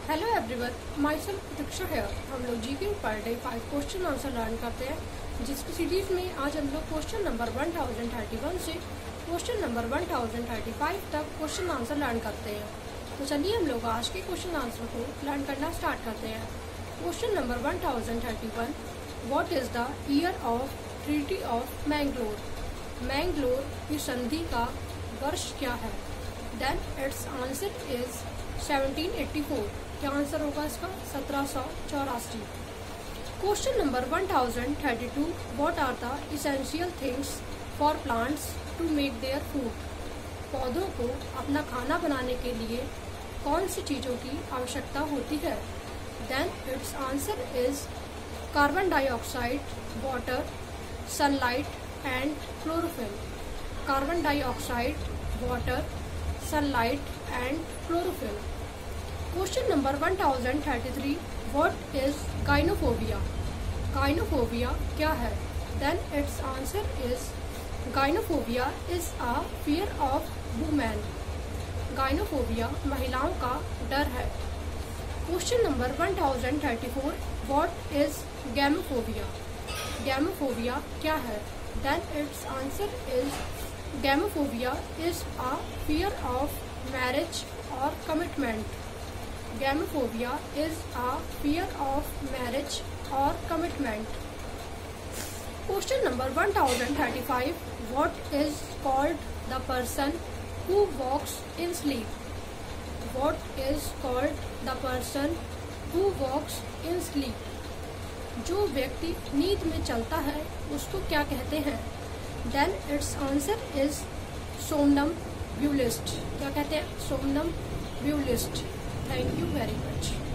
Hello everyone, myself Pratiksha है। हम लोग GK per day 5 question answer learn करते हैं, जिसकी सीरीज में आज हम लोग क्वेश्चन नंबर 1031 से क्वेश्चन नंबर 1035 तक क्वेश्चन आंसर लर्न करते हैं। तो चलिए हम लोग आज के क्वेश्चन आंसर को लर्न करना स्टार्ट करते हैं। Question number 1031, what is the year of treaty of Mangalore? Mangalore की संधि का वर्ष क्या है? Then it's answer is 1784। क्या आंसर होगा इसका? 1784। Question number 1032, what are the essential things for plants to make their food? पौधों को अपना खाना बनाने के लिए कौन सी चीजों की आवश्यकता होती है? Then it's answer is carbon dioxide, water, sunlight and chlorophyll. Carbon dioxide, water, sunlight and chlorophyll. Question number 1033, what is gynophobia? Gynophobia क्या है? Then it's answer is gynophobia is a fear of women. Gynophobia महिलाओं का डर है। Question number 1034, what is gamophobia? Gamophobia क्या है? Then it's answer is gamophobia is a fear of marriage और commitment. Gamophobia is a fear of marriage और commitment. Question number 1035, what is called the person who walks in sleep? What is called the person who walks in sleep? जो व्यक्ति नींद में चलता है उसको क्या कहते हैं? Then it's answer is somnambulist. क्या कहते हैं? सोमनम्बुलिस्ट। Thank you very much.